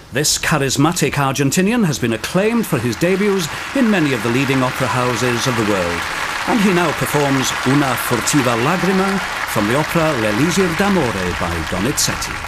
This charismatic Argentinian has been acclaimed for his debuts in many of the leading opera houses of the world, and he now performs Una furtiva lagrima from the opera L'Elisir d'Amore by Donizetti.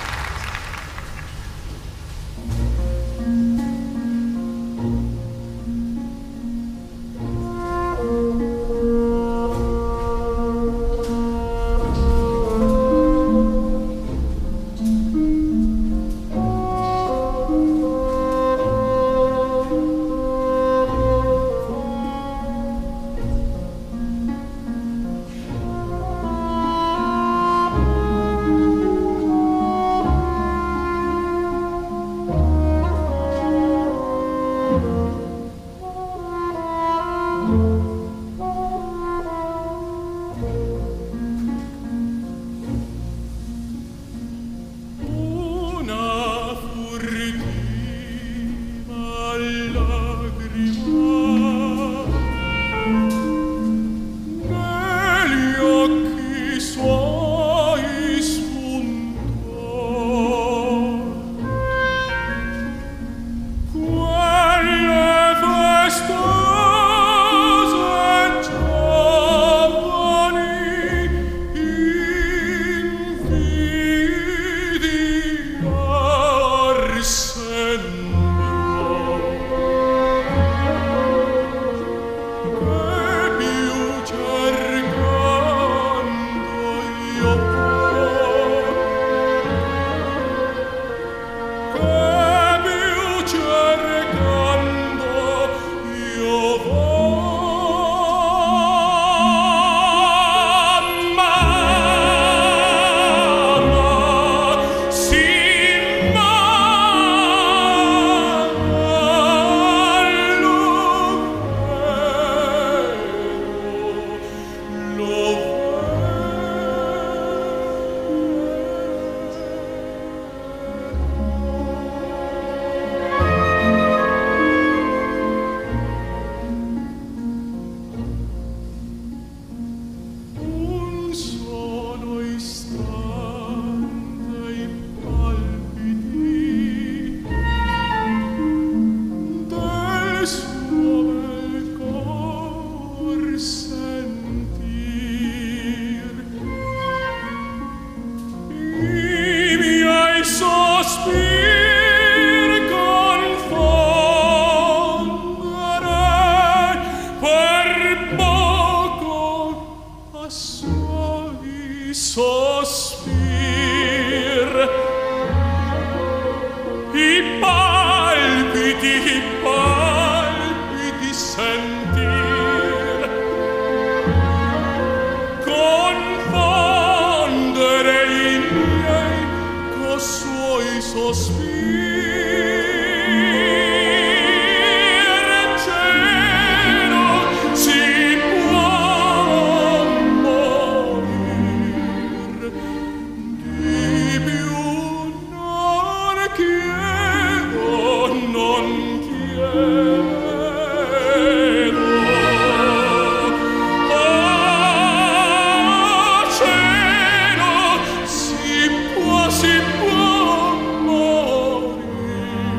Si può morire.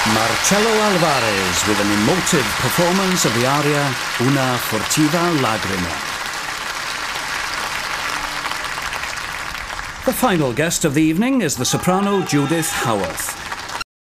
Marcello Alvarez with an emotive performance of the aria Una furtiva lagrima. The final guest of the evening is the soprano Judith Howarth.